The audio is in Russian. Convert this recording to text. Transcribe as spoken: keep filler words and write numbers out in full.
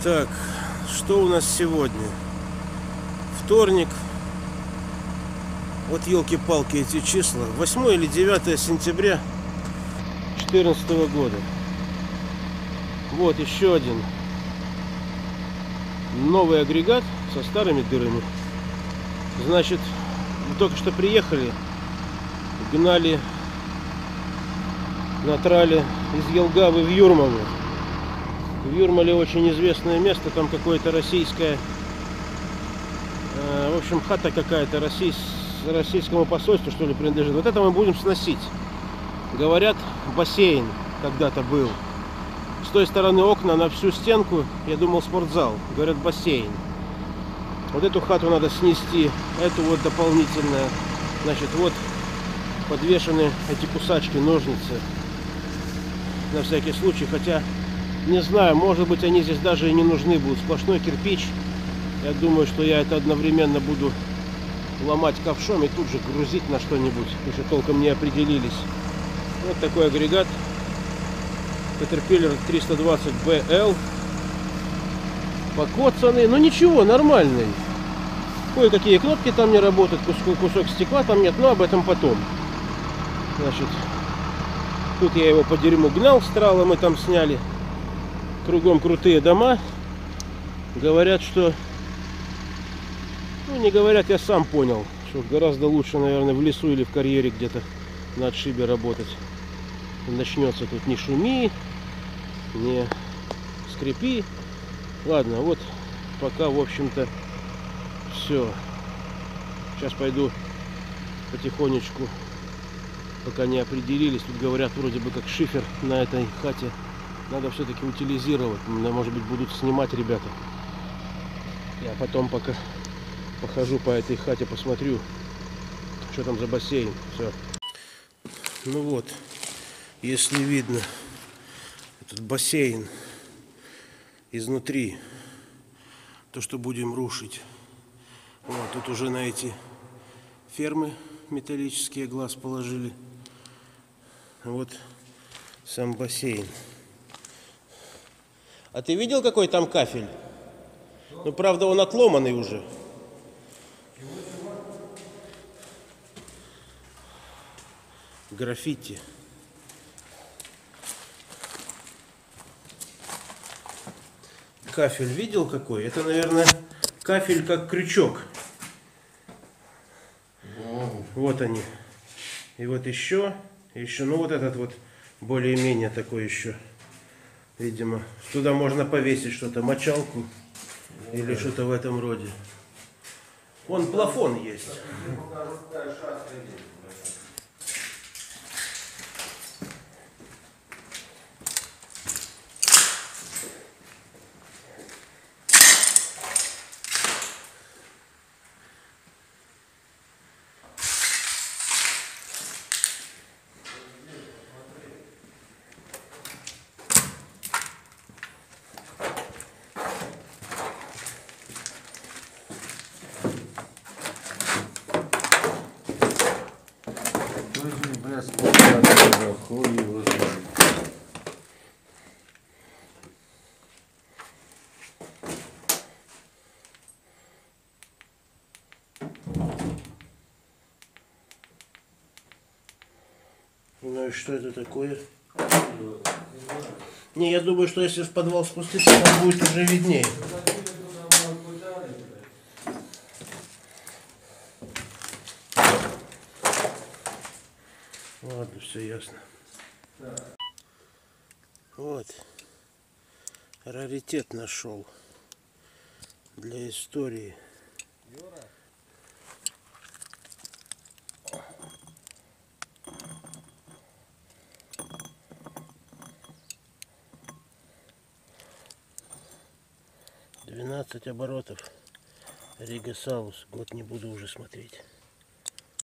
Так, что у нас сегодня? Вторник. Вот елки-палки эти числа. восьмое или девятое сентября две тысячи четырнадцатого года. Вот еще один новый агрегат со старыми дырами. Значит, мы только что приехали, гнали на трале из Елгавы в Юрмалу. В Юрмале очень известное место, там какое-то российское, э, в общем, хата какая-то российс, российскому посольству, что ли, принадлежит. Вот это мы будем сносить. Говорят, бассейн когда-то был. С той стороны окна на всю стенку, я думал, спортзал. Говорят, бассейн. Вот эту хату надо снести, эту вот дополнительно. Значит, вот подвешены эти кусачки, ножницы. На всякий случай, хотя, не знаю, может быть, они здесь даже и не нужны будут. Сплошной кирпич. Я думаю, что я это одновременно буду ломать ковшом и тут же грузить на что-нибудь. Еще толком не определились. Вот такой агрегат. Caterpillar триста двадцать бэ эл. Покоцанный, но ничего, нормальный. Кое-какие кнопки там не работают, кусок, кусок стекла там нет, но об этом потом. Значит, тут я его по дерьму гнал с трала, мы там сняли. Кругом крутые дома. Говорят, что... Ну, не говорят, я сам понял, что гораздо лучше, наверное, в лесу или в карьере где-то на отшибе работать. Начнется тут не шуми, не скрипи. Ладно, вот пока, в общем-то, все. Сейчас пойду потихонечку, пока не определились. Тут говорят, вроде бы как шифер на этой хате надо все-таки утилизировать. Может быть, будут снимать ребята. Я потом пока похожу по этой хате, посмотрю, что там за бассейн. Все. Ну вот, если видно, этот бассейн изнутри, то, что будем рушить. Вот, тут уже на эти фермы металлические глаз положили. Вот сам бассейн. А ты видел, какой там кафель? Ну, правда, он отломанный уже. Граффити. Кафель видел какой? Это, наверное, кафель как крючок. Вот они. И вот еще, еще, ну вот этот вот более-менее такой еще. Видимо, туда можно повесить что-то, мочалку или что-то в этом роде. Вон плафон есть. Ну и что это такое? Не, я думаю, что если в подвал спуститься, там будет уже виднее. Ладно, все ясно. Вот. Раритет нашел. Для истории. двенадцать оборотов. Рига Саус. Год не буду уже смотреть.